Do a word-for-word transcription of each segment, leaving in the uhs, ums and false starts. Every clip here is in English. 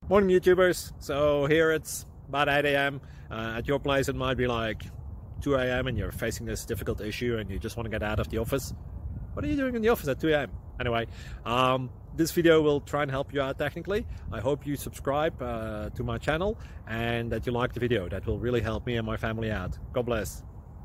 Morning YouTubers. So here it's about eight A M Uh, at your place it might be like two A M and you're facing this difficult issue and you just want to get out of the office. What are you doing in the office at two A M? Anyway, um, this video will try and help you out technically. I hope you subscribe uh, to my channel and that you like the video. That will really help me and my family out. God bless.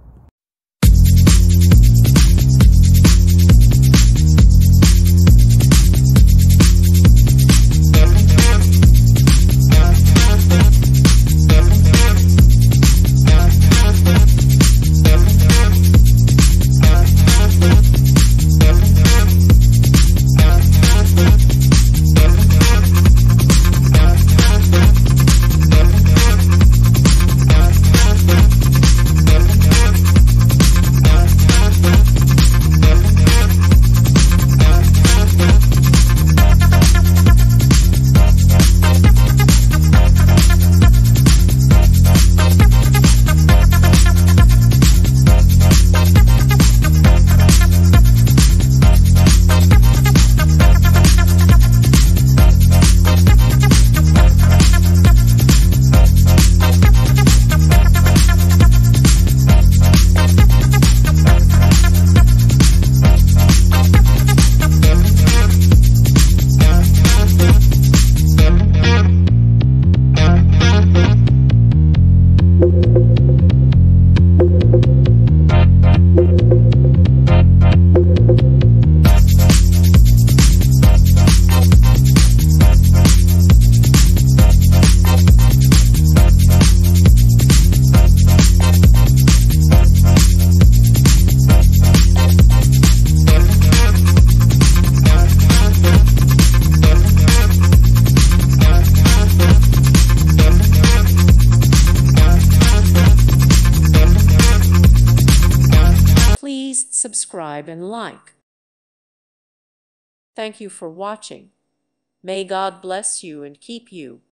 Please subscribe and like. Thank you for watching. May God bless you and keep you.